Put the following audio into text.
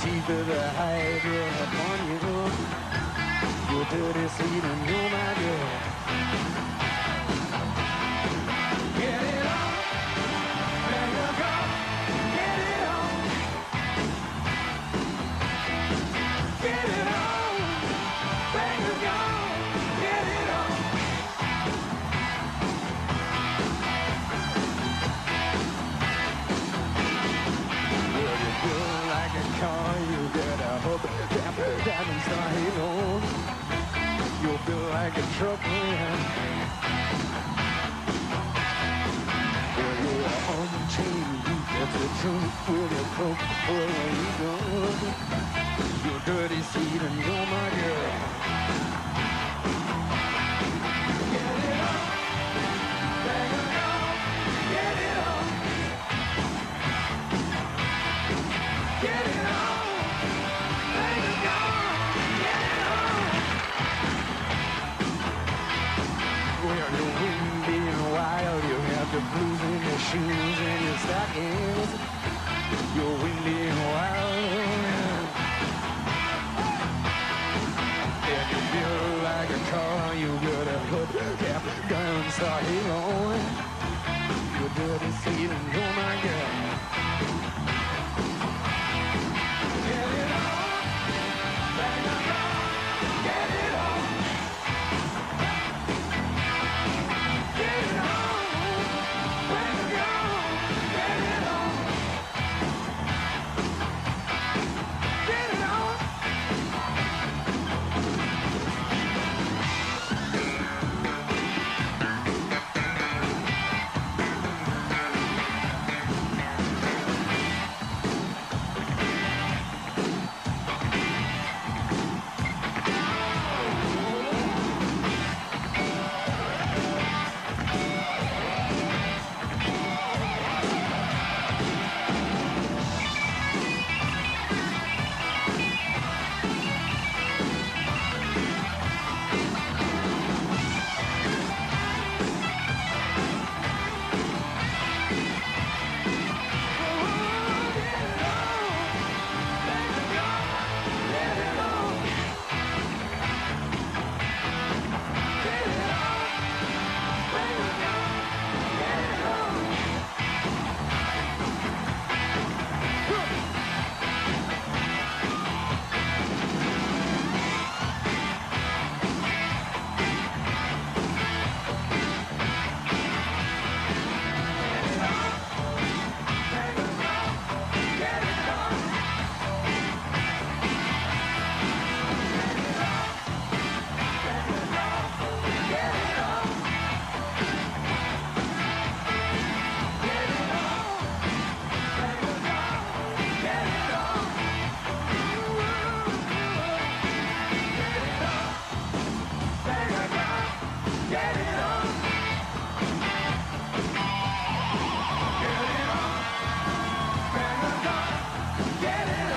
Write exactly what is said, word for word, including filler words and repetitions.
teeth of the hydra upon you. You're dirty, sweet, and you're my girl. Get it on, let it go. Get it on, get it on, let it go. Get it on. Well, you feel like a car, you get a hook, tap, tap, and start halo. You'll feel like a truck man. Well, you're unchained, you get the truth with your coat. Where you go? You're dirty seed and you're my girl. Get it on, bang it on, get it on, get it on, bang it on, get it on. Well, you're windy and wild, you have the blues in your shoes and your stockings. You're windy and wild, and you feel like a car, you got a hood, cap, gun, start haloing. You're dirty seed and you're my girl. Get it on, bang it on, get it on. Get it on, bang it on, get it on. Get it on. Get it